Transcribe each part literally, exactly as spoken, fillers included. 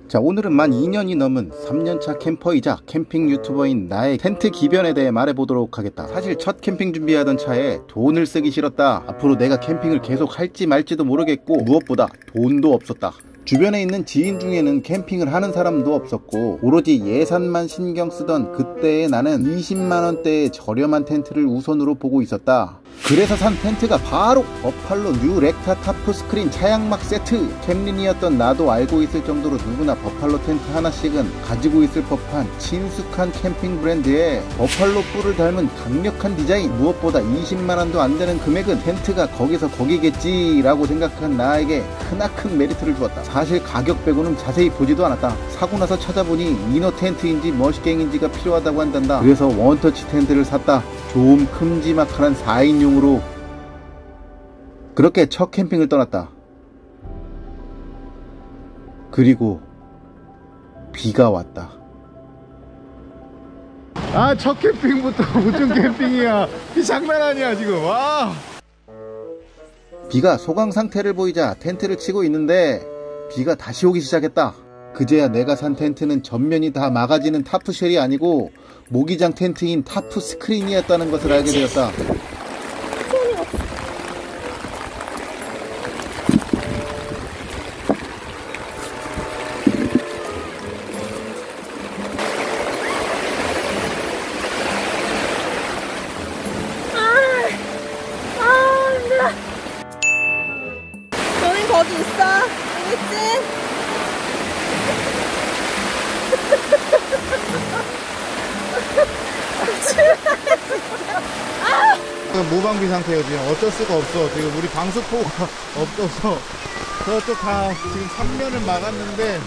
자, 오늘은 만 이 년이 넘은 삼 년차 캠퍼이자 캠핑 유튜버인 나의 텐트 기변에 대해 말해보도록 하겠다. 사실 첫 캠핑 준비하던 차에 돈을 쓰기 싫었다. 앞으로 내가 캠핑을 계속 할지 말지도 모르겠고 무엇보다 돈도 없었다. 주변에 있는 지인 중에는 캠핑을 하는 사람도 없었고 오로지 예산만 신경 쓰던 그때의 나는 이십만 원대의 저렴한 텐트를 우선으로 보고 있었다. 그래서 산 텐트가 바로 버팔로 뉴 렉타 타프 스크린 차양막 세트. 캠린이었던 나도 알고 있을 정도로 누구나 버팔로 텐트 하나씩은 가지고 있을 법한 친숙한 캠핑 브랜드에 버팔로 뿔을 닮은 강력한 디자인, 무엇보다 이십만 원도 안 되는 금액은 텐트가 거기서 거기겠지 라고 생각한 나에게 크나큰 메리트를 주었다. 사실 가격 빼고는 자세히 보지도 않았다. 사고 나서 찾아보니 이너 텐트인지 머시갱인지가 필요하다고 한단다. 그래서 원터치 텐트를 샀다. 좀 큼지막한 사 인용으로. 그렇게 첫 캠핑을 떠났다. 그리고 비가 왔다. 아, 첫 캠핑부터 무슨 캠핑이야. 비 장난 아니야 지금. 와. 비가 소강 상태를 보이자 텐트를 치고 있는데 비가 다시 오기 시작했다. 그제야 내가 산 텐트는 전면이 다 막아지는 타프쉘이 아니고 모기장 텐트인 타프 스크린이었다는 것을 알게 되었다. 너는 거기 있어. 알겠지? 무방비 상태예요. 지금 어쩔 수가 없어. 지금 우리 방수포가 없어서 저쪽 다 지금 삼 면을 막았는데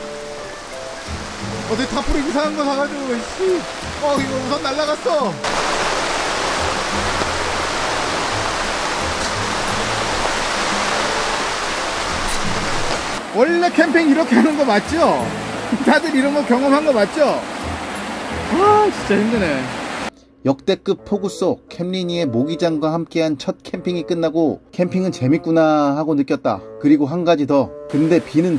어제 타프리 이상한 거 사가지고 씨, 어 이거 우선 날라갔어. 원래 캠핑 이렇게 하는 거 맞죠? 다들 이런 거 경험한 거 맞죠? 아 진짜 힘드네. 역대급 폭우 속 캠린이의 모기장과 함께한 첫 캠핑이 끝나고 캠핑은 재밌구나 하고 느꼈다. 그리고 한 가지 더. 근데 비는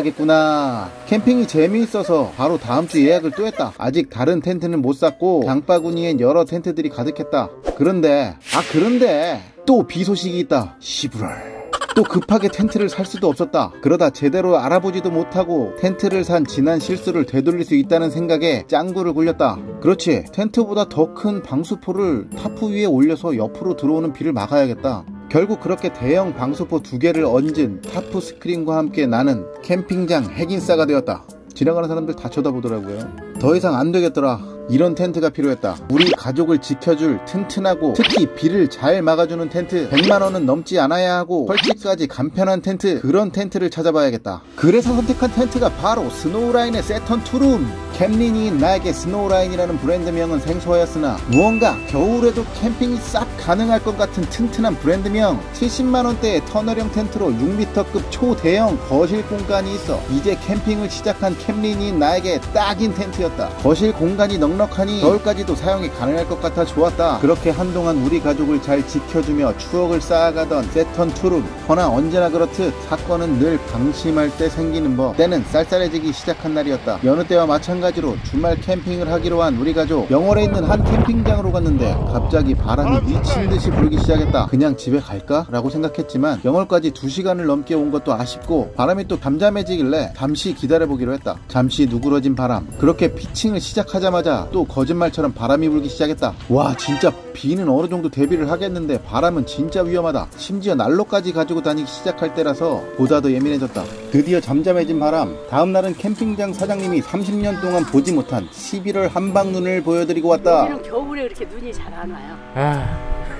피해야겠구나. 캠핑이 재미있어서 바로 다음 주 예약을 또 했다. 아직 다른 텐트는 못 샀고 장바구니엔 여러 텐트들이 가득했다. 그런데 아 그런데 또 비 소식이 있다. 시부랄. 또 급하게 텐트를 살 수도 없었다. 그러다 제대로 알아보지도 못하고 텐트를 산 지난 실수를 되돌릴 수 있다는 생각에 짱구를 굴렸다. 그렇지, 텐트보다 더 큰 방수포를 타프 위에 올려서 옆으로 들어오는 비를 막아야겠다. 결국 그렇게 대형 방수포 두 개를 얹은 타프 스크린과 함께 나는 캠핑장 핵인싸가 되었다. 지나가는 사람들 다 쳐다보더라고요. 더 이상 안 되겠더라. 이런 텐트가 필요했다. 우리 가족을 지켜줄 튼튼하고 특히 비를 잘 막아주는 텐트. 백만 원은 넘지 않아야 하고 설치까지 간편한 텐트. 그런 텐트를 찾아봐야겠다. 그래서 선택한 텐트가 바로 스노우라인의 세턴 투룸. 캠린이인 나에게 스노우라인이라는 브랜드명은 생소하였으나 무언가 겨울에도 캠핑이 싹 가능할 것 같은 튼튼한 브랜드명. 칠십만 원대의 터널형 텐트로 육 미터급 초대형 거실 공간이 있어 이제 캠핑을 시작한 캠린이인 나에게 딱인 텐트였다. 거실 공간이 넉넉하니 겨울까지도 사용이 가능할 것 같아 좋았다. 그렇게 한동안 우리 가족을 잘 지켜주며 추억을 쌓아가던 세턴 투룸. 허나 언제나 그렇듯 사건은 늘 방심할 때 생기는 법. 때는 쌀쌀해지기 시작한 날이었다. 여느 때와 마찬가지로 주말 캠핑을 하기로 한 우리 가족. 영월에 있는 한 캠핑장으로 갔는데 갑자기 바람이 미친듯이 불기 시작했다. 그냥 집에 갈까? 라고 생각했지만 영월까지 두 시간을 넘게 온 것도 아쉽고 바람이 또 잠잠해지길래 잠시 기다려보기로 했다. 잠시 누그러진 바람. 그렇게 피칭을 시작하자마자 또 거짓말처럼 바람이 불기 시작했다. 와, 진짜 비는 어느 정도 대비를 하겠는데 바람은 진짜 위험하다. 심지어 난로까지 가지고 다니기 시작할 때라서 보다 더 예민해졌다. 드디어 잠잠해진 바람. 다음날은 캠핑장 사장님이 삼십 년 동안 보지 못한 십일월 한방눈을 보여드리고 왔다. 여기는 겨울에 이렇게 눈이 잘 안 와요. 아.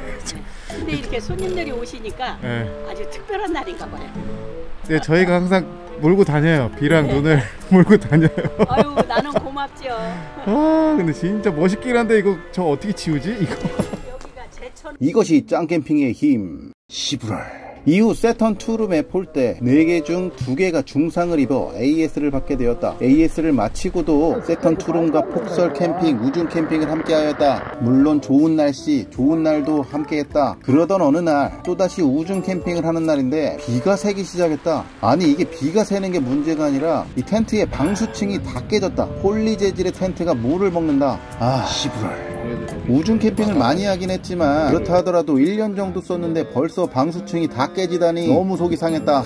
근데 이렇게 손님들이 오시니까 네. 아주 특별한 날인가 봐요. 네, 저희가 항상 몰고 다녀요. 비랑 네. 눈을 몰고 다녀요. 아유, 나는 고맙죠. 아, 근데 진짜 멋있긴 한데 이거 저 어떻게 치우지? 이거. 여기가 제천. 이것이 짱캠핑의 힘. 시부랄. 이후 세턴 투룸에 폴 때 네 개 중 두 개가 중상을 입어 에이에스를 받게 되었다. 에이에스를 마치고도 세턴 투룸과 폭설 캠핑, 우중 캠핑을 함께 하였다. 물론 좋은 날씨, 좋은 날도 함께 했다. 그러던 어느 날 또다시 우중 캠핑을 하는 날인데 비가 새기 시작했다. 아니 이게 비가 새는 게 문제가 아니라 이 텐트의 방수층이 다 깨졌다. 폴리 재질의 텐트가 물을 먹는다. 아 시부랄. 우중 캠핑을 많이 하긴 했지만 그렇다 하더라도 일 년 정도 썼는데 벌써 방수층이 다 깨지다니 너무 속이 상했다.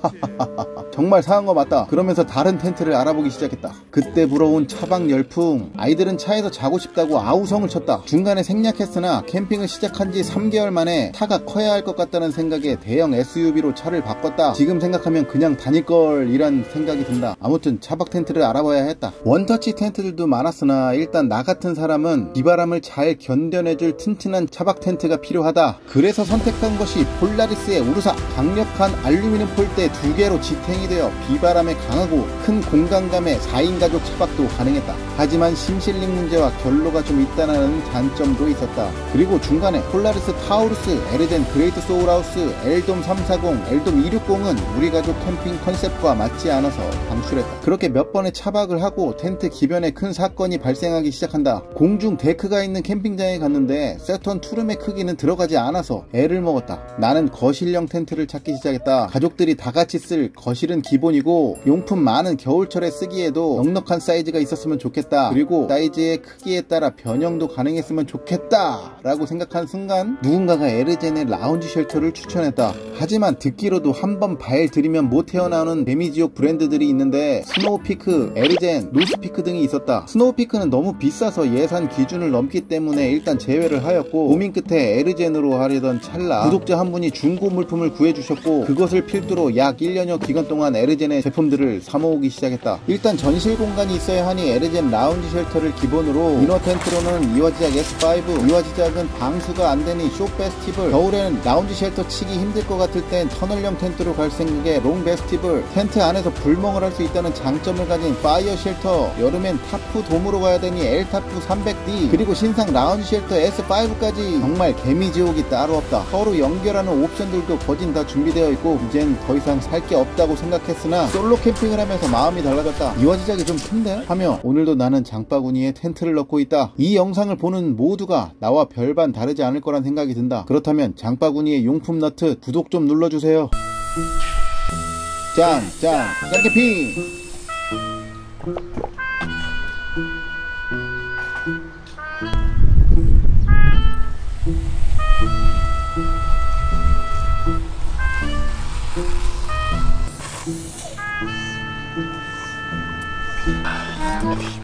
정말 상한 거 맞다. 그러면서 다른 텐트를 알아보기 시작했다. 그때 불어온 차박 열풍. 아이들은 차에서 자고 싶다고 아우성을 쳤다. 중간에 생략했으나 캠핑을 시작한 지 삼 개월 만에 타가 커야 할 것 같다는 생각에 대형 에스유브이로 차를 바꿨다. 지금 생각하면 그냥 다닐걸 이란 생각이 든다. 아무튼 차박 텐트를 알아봐야 했다. 원터치 텐트들도 많았으나 일단 나 같은 사람은 비바람을 잘 견뎌내줄 튼튼한 차박 텐트가 필요하다. 그래서 선택한 것이 폴라리스의 우르사. 강력한 알루미늄 폴대 두 개로 지탱이 되어 비바람에 강하고 큰 공간감의 사 인 가족 차박도 가능했다. 하지만 심실링 문제와 결로가 좀 있다는 단점도 있었다. 그리고 중간에 폴라리스 타우루스, 에르젠 그레이트 소울하우스, 엘돔 삼백사십, 엘돔 이백육십은 우리 가족 캠핑 컨셉과 맞지 않아서 방출했다. 그렇게 몇 번의 차박을 하고 텐트 기변에 큰 사건이 발생하기 시작한다. 공중 데크가 있는 캠핑장에 갔는데 세턴 투룸의 크기는 들어가지 않아서 애를 먹었다. 나는 거실형 텐트를 찾기 시작했다. 가족들이 다 같이 쓸 거실은 기본이고 용품 많은 겨울철에 쓰기에도 넉넉한 사이즈가 있었으면 좋겠다. 그리고 사이즈의 크기에 따라 변형도 가능했으면 좋겠다 라고 생각한 순간 누군가가 에르젠의 라운지 쉘터를 추천했다. 하지만 듣기로도 한번 발 들이면 못 헤어나오는 데미지옥 브랜드들이 있는데 스노우피크, 에르젠, 노스피크 등이 있었다. 스노우피크는 너무 비싸서 예산 기준을 넘기 때문에 일단 제외를 하였고 고민 끝에 에르젠으로 하려던 찰나 구독자 한 분이 중고 물품을 구해주셨고 그것을 필두로 약 일 년여 기간 동안 에르젠의 제품들을 사모으기 시작했다. 일단 전실 공간이 있어야 하니 에르젠 라운지 쉘터를 기본으로 이너 텐트로는 이화지작 에스 파이브, 이화지작은 방수가 안되니 쇼 페스티벌, 겨울에는 라운지 쉘터 치기 힘들 것 같을 땐 터널형 텐트로 갈 생각에 롱 베스티벌, 텐트 안에서 불멍을 할 수 있다는 장점을 가진 파이어 쉘터, 여름엔 타프 돔으로 가야 되니 엘타프 삼백 디, 그리고 신상 라운지 쉘터 에스 파이브까지 정말 개미지옥이 따로 없다. 서로 연결하는 옵션들도 거진 다 준비되어 있고 이젠 더 이상 살 게 없다고 생각했으나 솔로 캠핑을 하면서 마음이 달라졌다. 이화지작이 좀 큰데? 하며 오늘도 나는 장바구니에 텐트를 넣고 있다. 이 영상을 보는 모두가 나와 별반 다르지 않을 거란 생각이 든다. 그렇다면 장바구니에 용품 너트 구독 좀 눌러주세요. 짱! 짱! 짱캠핑!